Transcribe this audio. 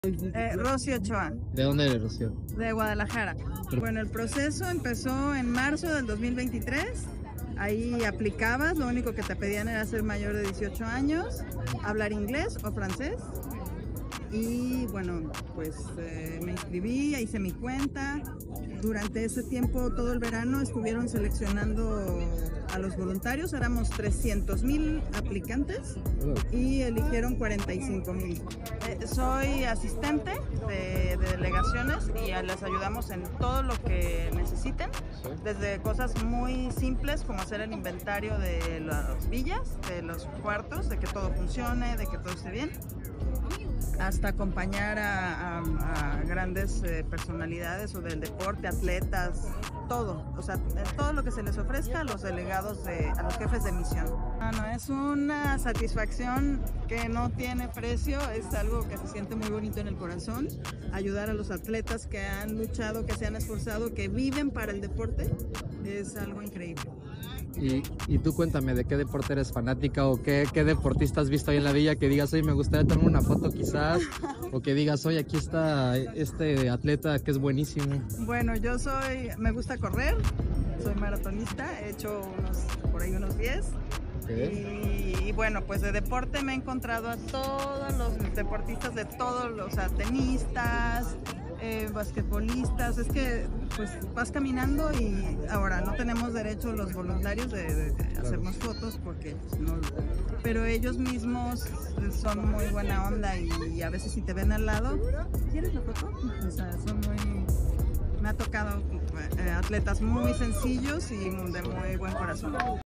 Rosy Ochoa, ¿De dónde eres, Rocío? de Guadalajara. Bueno, el proceso empezó en marzo del 2023. Ahí aplicabas, lo único que te pedían era ser mayor de 18 años, hablar inglés o francés. Y bueno, pues me inscribí, hice mi cuenta. Durante ese tiempo, todo el verano, estuvieron seleccionando a los voluntarios. Éramos 300,000 aplicantes y eligieron 45,000. Soy asistente de delegaciones y les ayudamos en todo lo que necesiten, desde cosas muy simples como hacer el inventario de las villas, de los cuartos, de que todo funcione, de que todo esté bien, hasta acompañar a grandes personalidades o del deporte, atletas, todo, o sea, todo lo que se les ofrezca a los delegados, a los jefes de misión. Bueno, es una satisfacción que no tiene precio, es algo que se siente muy bonito en el corazón, ayudar a los atletas que han luchado, que se han esforzado, que viven para el deporte, es algo increíble. Y tú cuéntame, ¿de qué deporte eres fanática o qué deportista has visto ahí en la villa que digas, oye, me gustaría tomar una foto quizás, o que digas, oye, aquí está este atleta que es buenísimo? Bueno, me gusta correr, soy maratonista, he hecho por ahí unos 10. Y bueno, pues de deporte me he encontrado a todos los deportistas de todos los, o sea, tenistas, basquetbolistas. Es que pues vas caminando y ahora no tenemos derecho los voluntarios de hacernos fotos porque pues, no, pero ellos mismos son muy buena onda y a veces si te ven al lado, ¿quieres la foto? O sea, me ha tocado atletas muy sencillos y de muy buen corazón.